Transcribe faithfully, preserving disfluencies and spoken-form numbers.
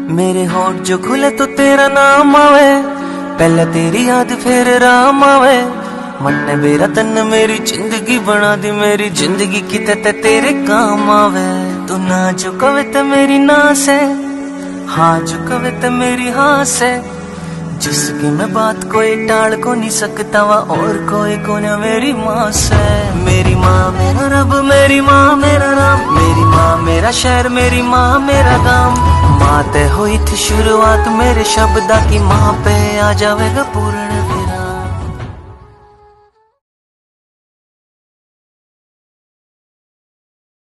मेरे होठ जो खुले तो तेरा नाम आवे, पहले तेरी याद फिर राम आवे। मन ने मेरा तन मेरी जिंदगी बना दी, मेरी जिंदगी किते ते तेरे काम आवे। तू ना जो कवे ते मेरी ना से, हाँ जो कवे ते मेरी हाँ से। जिसकी मैं बात कोई टाल को नहीं सकता वा, और कोई को न मेरी माँ से। मेरी माँ मेरा रब, मेरी माँ मेरा राम, मेरी माँ मेरा शहर, मेरी माँ मेरा गांव। माँ ते हुई थी शुरुआत मेरे शब्दा की, माँ पे आ जावेगा पूर्ण